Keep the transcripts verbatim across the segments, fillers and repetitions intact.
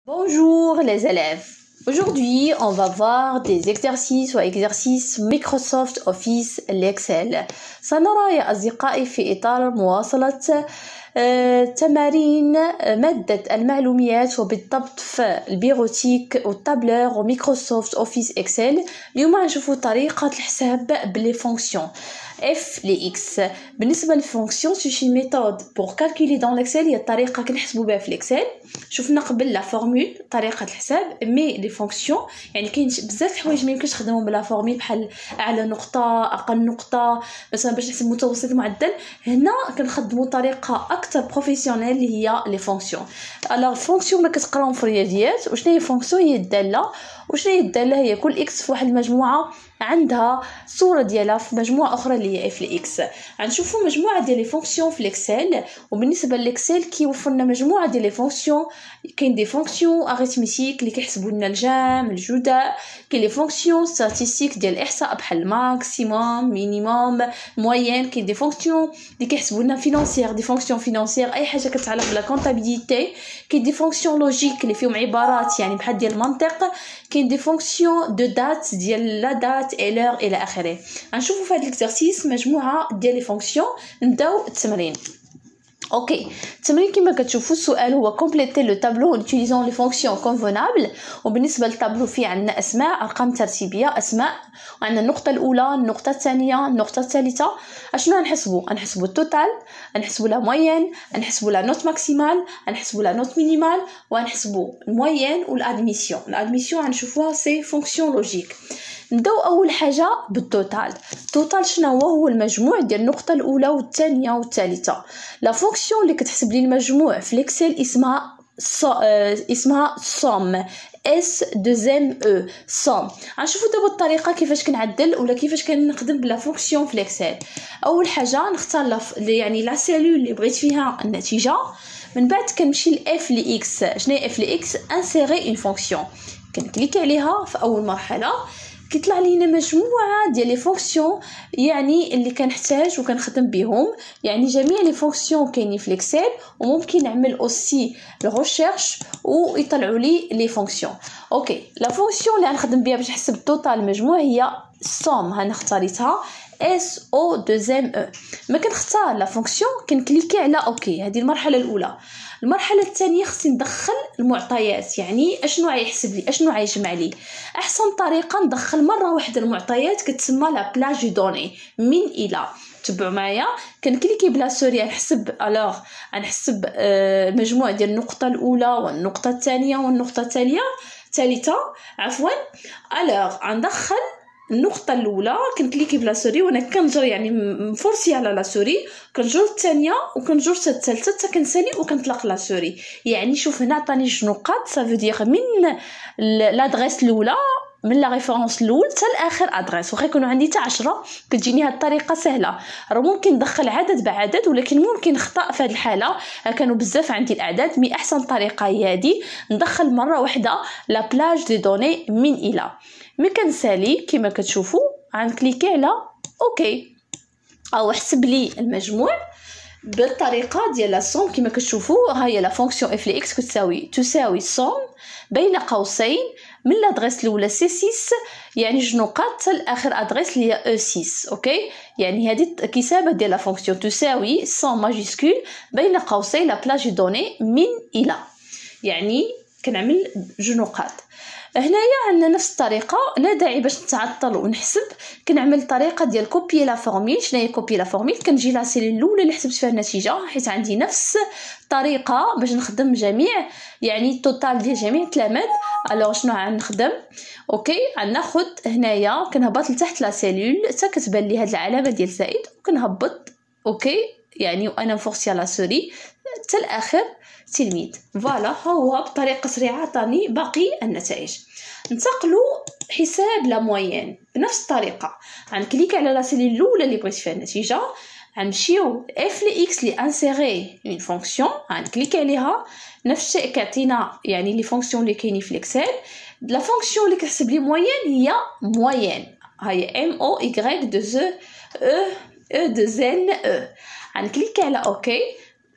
Bonjour les élèves. Aujourd'hui, on va voir des exercices ou exercices Microsoft Office l'Excel. سنرى يا أصدقائي في إطار مواصلة تمارين مادة المعلومات وبالضبط في البيروتيك والتابلر وميكروسوفت أوفيس إكسل. اليوم غنشوفوا طريقة الحساب بلي فونكسيون اف لي اكس. بالنسبه للفونكسيون سي شي ميثود بور كالكولي دون ليكسل، هي الطريقه كنحسبوا بها في ليكسل. شفنا قبل لا فورمول طريقه الحساب، مي لي فونكسيون يعني كاين بزاف الحوايج ما يمكنش تخدمهم بلا فورمول، بحال اعلى نقطه اقل نقطه مثلا باش نحسب متوسط معدل. هنا كنخدموا طريقه اكثر بروفيسيونيل اللي هي لي فونكسيون. الوغ فونكسيون ما كتقراهم في الرياضيات. وشنو هي فونكسيون؟ هي الداله. وشنو هي الداله؟ هي كل اكس في واحد المجموعه عندها صوره ديالها في مجموعه اخرى اللي هي اف اكس. غنشوفوا مجموعه ديال لي فونكسيون في الاكسل. وبالنسبه للاكسل كيوفر لنا مجموعه ديال لي فونكسيون. كاين دي فونكسيون اريثميتيك اللي كيحسبوا لنا الجمع الجداء، كاين لي فونكسيون ستاتيستيك ديال الاحصاء بحال ماكسيموم مينيموم موين، كاين دي فونكسيون اللي كيحسبوا لنا فينانسيير، دي فونكسيون فينانسيير اي حاجه كتعلق بلا كونطابيليتي، كاين دي فونكسيون لوجيك اللي فيهم عبارات يعني بحال ديال المنطق، كاين دي فونكسيون دو دات ديال لا دات اي لور الى اخره. غنشوفوا في هذا الاكزرسيس مجموعه ديال لي فونكسيون. نبداو التمرين. اوكي، التمرين كما كتشوفوا السؤال هو كومبليتي لو تابلو en utilisant les fonctions convenables. وبالنسبه للتابلو فيه عندنا اسماء ارقام ترتيبيه اسماء، وعندنا النقطه الاولى النقطه الثانيه النقطه الثالثه. اشنو غنحسبوا؟ غنحسبوا التوتال، غنحسبوا لا موين، غنحسبوا لا نوت ماكسيمال، غنحسبوا لا نوت مينيمال، وغنحسبوا الموين والادميسيون. الادميسيون غنشوفوها سي فونكسيون لوجيك. نبداو اول حاجه بالتوتال. التوتال شنو هو؟ هو المجموع ديال النقطه الاولى والثانيه والثالثه. لا فونكسيون اللي كتحسب لي المجموع في الاكسل اسمها صو... اه... اسمها صوم اس دوزيام او صوم. غنشوفوا دابا الطريقه كيفاش كنعدل ولا كيفاش كنخدم بلا فونكسيون في الاكسل. اول حاجه نختار لا يعني لا سيلول اللي بغيت فيها النتيجه، من بعد كنمشي لاف لي اكس. شنو هي اف لي اكس؟ انسيري اون فونكسيون. كنكليك عليها في اول مرحله كيطلع لينا مجموعه ديال لي فونكسيون يعني اللي كنحتاج وكنخدم بهم. يعني جميع لي فونكسيون كاينين في الاكسل، وممكن نعمل اوسي ريشيرش ويطلعوا لي لي فونكسيون. اوكي، لا فونكسيون اللي غنخدم بها باش نحسب التوتال المجموع هي الصوم. هنختاريتها اس او دوزيام او. ما كنختار لا فونكسيون كنكليكي على اوكي. هذه المرحله الاولى. المرحله الثانيه خصني ندخل المعطيات، يعني اشنو غيحسب لي اشنو غيجمع لي. احسن طريقه ندخل مره واحده المعطيات كتسمى لا بلاج دو دوني من الى. تبعوا معايا. كنكليكي بلا سوري نحسب الوغ غنحسب المجموع ديال النقطه الاولى والنقطه الثانيه والنقطه الثالثه الثالثه عفوا. الوغ غندخل النقطه الاولى كنكليكي بلا سوري وانا كنجر يعني مفرسي على لا سوري، كنجر الثانيه وكنجر الثالثه حتى كنسالي وكنطلق لا سوري. يعني شوف هنا عطاني جوج نقاط، سافو دير من لادريس الاولى من لا ريفيرونس الاول حتى لاخر ادريس. واخا يكونوا عندي حتى عشرة كتجيني هاد الطريقه سهله. راه ممكن ندخل عدد بعدد ولكن ممكن نخطا في هذه الحاله، كانوا بزاف عندي الاعداد. مي احسن طريقه هي هذه، ندخل مره واحده لا بلاج دي دوني من الى. مي كنسالي كما كتشوفوا غنكليكي على اوكي او حسب لي المجموع بالطريقه ديال لا صوم. كما كتشوفوا ها هي لا فونكسيون اف لي اكس كتساوي تساوي صوم بين قوسين من لادريس الاولى سي ستة يعني جوج نقاط حتى لاخر ادريس اللي هي او ستة. اوكي، يعني هذه الكتابه ديال لا فونكسيون تساوي صوم ماجيسكول بين قوسين لا بلاج دوني من الى، يعني كنعمل جوج نقاط. هنايا عندنا نفس الطريقه، لا داعي باش نتعطل ونحسب. كنعمل طريقه ديال كوبي لا فورميل. شنو هي كوبي لا فورميل؟ كنجي لا سيل الاولى اللي حسبت فيها النتيجه، حيت عندي نفس الطريقه باش نخدم جميع يعني التوتال ديال جميع التلامات. الوغ شنو غنخدم؟ اوكي، غناخذ هنايا كنهبط لتحت لا سيلول حتى كتبان لي هاد العلامه ديال زائد وكنهبط اوكي، يعني وانا مفورسي على سوري حتى الاخر تلميذ. فوالا هو بطريقه سريعه عطاني باقي النتائج. ننتقلوا حساب لا موين بنفس الطريقه. غنكليك على لا سيلول الاولى اللي بغيت فيها النتيجه، غنمشيو اف لي اكس لي انسيري اون فونكسيون، غنكليك عليها. نفس الشيء كيعطينا يعني لي فونكسيون اللي كاينين في الاكسل. لا فونكسيون اللي كتحسب لي موين هي موين، هي ام او واي دو زو او او دو زين او. غنكليك على اوكي.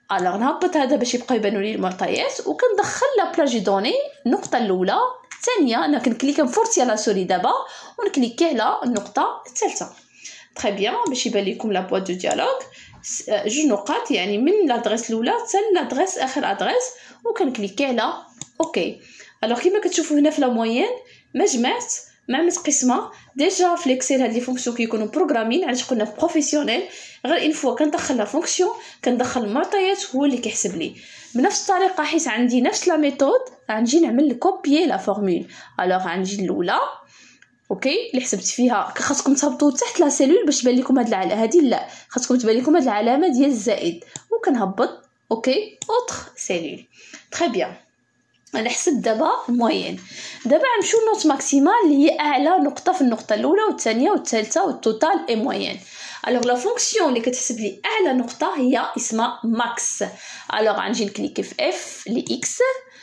الوغ نهبط هذا باش يبقاو يبانوا لي المعطيات وكندخل لا بلاجي دوني النقطه الاولى الثانيه. انا كنكليك نفورتي على سوري دابا ونكليكي على النقطه الثالثه. تري بيان باش يبان لكم لا بواط دو ديالوغ جوج نقاط يعني من لادريس الاولى حتى لادريس اخر ادريس وكنكليكي على اوكي. الوغ كيما كتشوفوا هنا في لا موين ما جمعت ما عملت قسمه ديجا في ليكسيل. هاد لي فونكسيون كيكونوا بروغرامين علاش قلنا بروفيسيونيل غير ان فوا كندخل لا فونكسيون كندخل المعطيات هو اللي كيحسب لي بنفس الطريقه. حيت عندي نفس لا ميثود غنجي نعمل كوبيي لا فورمول. الوغ غنجي الاولى اوكي اللي حسبت فيها خاصكم تهبطوا تحت لا سيلول باش تبان لكم هاد العلامه هادي لا خاصكم تبان لكم هاد العلامه ديال الزائد وكنهبط اوكي اوتر سيلول. تري بيان انا حسبت دابا الموين. دابا غنمشيو لنوت ماكسيمال اللي هي اعلى نقطه في النقطه الاولى والثانيه والثالثه والتوتال اي موين. الوغ لا فونكسيون اللي كتحسب لي اعلى نقطه هي اسمها ماكس. الوغ غنجي نكليكي في اف لي اكس.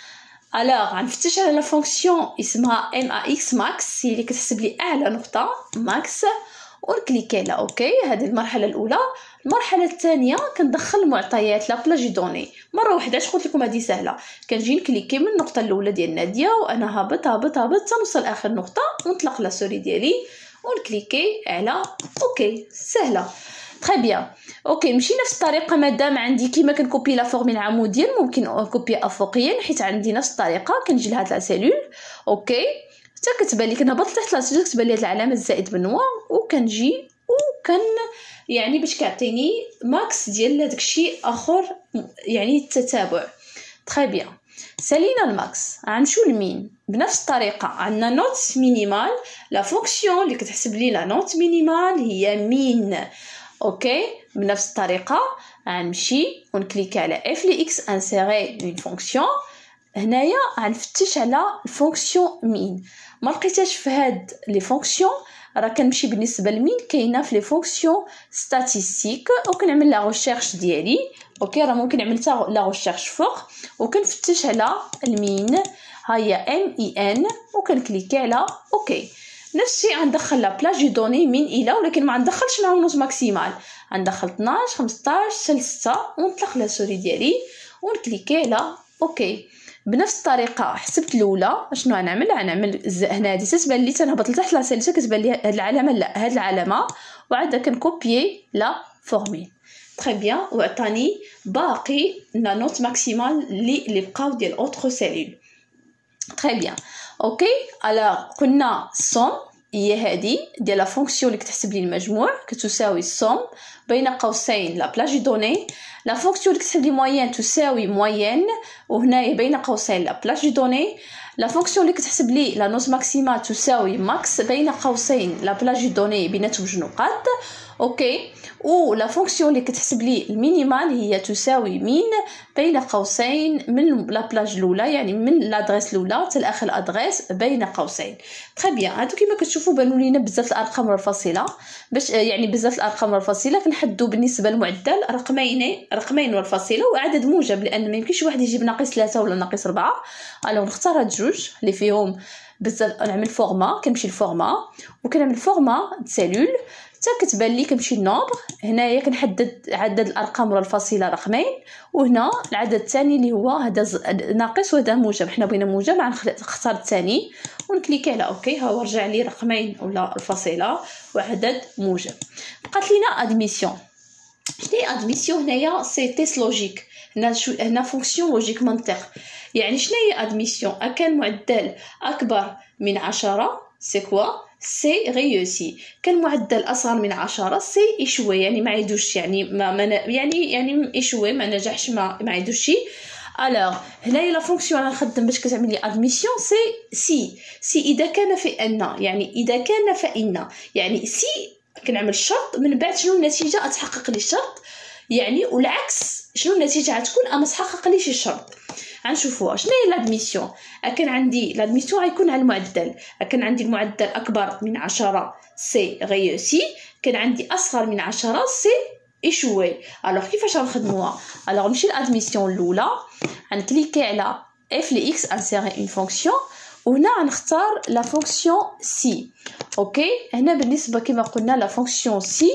الوغ غنفتش على لا فونكسيون اسمها ام ا اكس ماكس هي اللي كتحسب لي اعلى نقطه ماكس ونكليكي على اوكي. هذه المرحله الاولى. المرحله الثانيه كندخل المعطيات لا بلاجي دوني مره واحده. اش قلت لكم هذه سهله. كنجي نكليكي من النقطه الاولى ديال ناديه وانا هابط هابط هابط حتى نوصل اخر نقطه ونطلق لا سوري ديالي ونكليكي على اوكي. سهله تري بيان اوكي. ماشي نفس الطريقه مادام عندي كيما كنكوبي لا فورمول عموديا ممكن نكوبي افقيا حيت عندي نفس الطريقه. كنجي لهاد لا سيلول اوكي حتى كتبان لي كنهبط لتحت لا سيلول كتبان لي هاد العلامه الزائد بالنوا وكنجي وكن يعني باش كيعطيني ماكس ديال داكشي اخر يعني التتابع. تري بيان سالينا الماكس غنمشيو لمين بنفس الطريقه. عندنا نوت مينيمال. لا فونكسيون اللي كتحسب لي لا نوت مينيمال هي مين اوكي. بنفس الطريقه غنمشي ونكليك على اف لي اكس انسيري اون فونكسيون. هنايا غنفتش على الفونكسيون مين. ما لقيتهاش في هاد لي فونكسيون راه كنمشي بالنسبه لمين كاينه في لي فونكسيون ستاتيستيك وكنعمل لا ريشيرش ديالي اوكي. راه ممكن نعمل حتى لا ريشيرش فوق وكنفتش على المين ها هي ام اي ان وكنكليكي على اوكي. نفس الشيء غندخل لا بلاجي دوني من الى ولكن ما غندخلش معاهم نوت ماكسيمال. غندخل اثناش خمسطاش حتى ستة ونطلق لا سوري ديالي ونكليكي على اوكي. بنفس الطريقه حسبت الاولى. شنو غنعمل غنعمل هنا هذه تتبان لي تنهبط لتحت لا سيلسه كتبان لي هاد العلامه لا هاد العلامه وعاد كنكوبيي لا فورمول. تري بيان وعطاني باقي لا نوت ماكسيمال اللي اللي بقاو ديال اوتر سيلول. تري بيان اوكي. الوغ قلنا السوم هي هذه ديال لا فونكسيون اللي كتحسب لي المجموع كتساوي السوم بين قوسين لا بلاجي دوني. لا فونكسيون اللي كتحسب لي موين تساوي موين وهنايا بين قوسين لا بلاجي دوني. لا فونكسيون اللي كتحسب لي لا نوت ماكسيمال تساوي ماكس بين قوسين لا بلاجي دوني بيناتهم جوج نقاط اوكي. و لا فونكسيون اللي كتحسب لي المينيمال هي تساوي مين بين قوسين من لا بلاج الاولى يعني من لادريس الاولى حتى لاخر ادريس بين قوسين. تري بيان هادو كيما كتشوفوا بانوا لينا بزاف الارقام والفاصله باش يعني بزاف الارقام والفاصله كنحدوا بالنسبه للمعدل رقمين رقمين والفاصله وعدد موجب لان ما يمكنش واحد يجيب ناقص ثلاثة ولا ناقص أربعة. الو نختار هاد جوج اللي فيهم بزاف. نعمل فورما كنمشي للفورما وكنعمل فورما سيلول حتى كتبان لي كنمشي للنومبر. هنايا كنحدد عدد الارقام ولا الفاصله رقمين وهنا العدد الثاني اللي هو هذا ناقص وهذا موجب. حنا بغينا موجب غنختار الثاني ونكليكي على اوكي. ها هو رجع لي رقمين ولا الفاصله وعدد موجب. بقات لينا ادميسيون. شنو هي ادميسيون؟ هنايا سي تيست لوجيك. هنا شو هنا فونكسيون لوجيك منطق. يعني شنو هي ادميسيون؟ كان معدل اكبر من عشرة سي كوا سي ريوسي. كان معدل اصغر من عشرة سي ايشوي يعني ما عيدوش يعني ما, ما يعني يعني ايشوي ما نجحش ما ما عيدوش. الوغ هنايا لا فونكسيون غنخدم باش كتعمل لي ادميسيون سي سي سي اذا كان فان يعني اذا كان فان يعني سي كنعمل شرط من بعد شنو النتيجه اتحقق لي الشرط يعني والعكس شنو النتيجه غتكون اما تحقق لي شي شرط. غنشوفوها شنو هي لادميسيون. كان عندي لادميسيون غيكون على المعدل. كان عندي المعدل اكبر من عشرة سي ريوسي. كان عندي اصغر من عشرة سي ايشوي. الوغ كيفاش غنخدموها؟ الوغ نمشي لادميسيون الاولى غنكليكي على اف لي اكس انسيري اون فونكسيون وهنا غنختار لا فونكسيون سي اوكي. هنا بالنسبه كما قلنا لا فونكسيون سي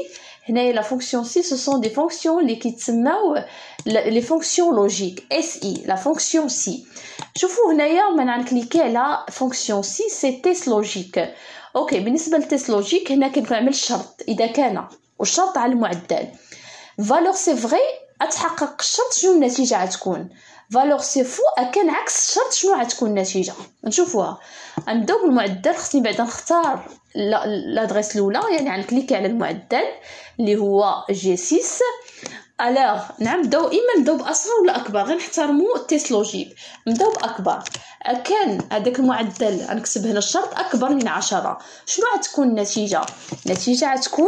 هنايا لا فونكسيون سي سو سون دي فونكسيون اللي كيتسماو لي فونكسيون لوجيك اس اي لا فونكسيون سي. شوفوا هنايا من نكليكي على فونكسيون سي سي تيست لوجيك. اوكي بالنسبه للتيست لوجيك هنا كنعمل شرط اذا كان والشرط على المعدل فالور سي فري اتحقق الشرط شنو النتيجه غتكون، فالور سي فو كان عكس الشرط شنو غتكون النتيجه. نشوفوها نبداو بالمعدل. خصني بعدا نختار لادريس الاولى يعني غنكليكي على المعدل اللي هو جي ستة. الوغ نبداو اما نبداو باصغر ولا اكبر، غنحترموا التيست لوجيك. نبداو باكبر. كان هذاك المعدل غنكتب هنا الشرط اكبر من عشرة، شنو غتكون النتيجه؟ النتيجه غتكون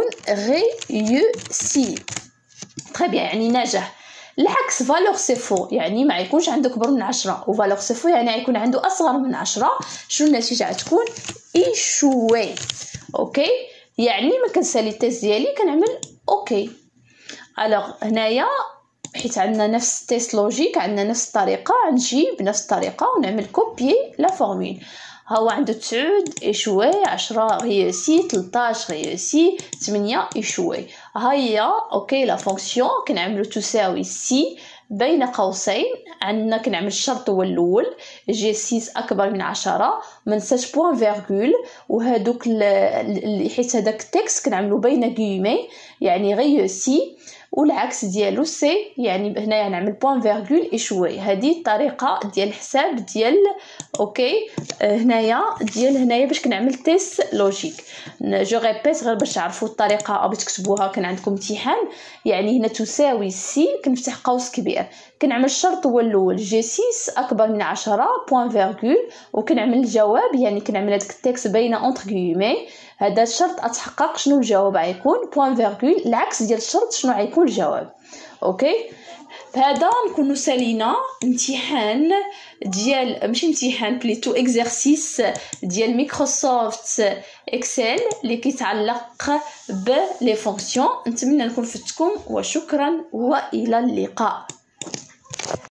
ريوسي. تري بيان يعني نجح. العكس فالور سي فو يعني ما يكونش عنده اكبر من عشرة، وفالور سي فو يعني يكون عنده اصغر من عشرة، شنو النتيجه غتكون؟ ايشوي. اوكي يعني ما كنسالي التيست ديالي كنعمل اوكي. الوغ هنايا حيت عندنا نفس التيست لوجيك عندنا نفس الطريقه نجي بنفس الطريقه ونعمل كوبيي لا فورمول. ها هو عنده تسعود ايشوي، عشرة ريوسي، ثلاثطاش ريوسي، ثمانية ايشوي. ها هي اوكي لا فونكسيون كنعملو تساوي سي بين قوسين عندنا كنعمل الشرط هو الاول جي ستة اكبر من عشرة، ما ننساش بوين فيرغول وهذوك حيت هذاك التكست كنعملو بين غيومي يعني ريوسي، والعكس ديالو سي يعني هنايا نعمل بوين فيرغول ايشوي. هذه الطريقه ديال الحساب ديال اوكي هنايا ديال هنايا باش كنعمل تيست لوجيك. جو ريبيت غير باش تعرفوا الطريقه او باش تكتبوها. كان عندكم امتحان يعني هنا تساوي سي كنفتح قوس كبير كنعمل الشرط هو الاول جي ستة اكبر من عشرة بوين فيرغول وكنعمل الجواب يعني كنعمل هذاك التكست بين اونتر غيومي. هذا الشرط اتحقق شنو الجواب غيكون بوين فيرغول، العكس ديال الشرط شنو غيكون الجواب. اوكي بهذا نكونوا سالينا امتحان ديال ماشي امتحان بليتو اكزرسيس ديال مايكروسوفت اكسل اللي كيتعلق بلي فونكسيون. نتمنى نكون فتكم وشكرا والى اللقاء.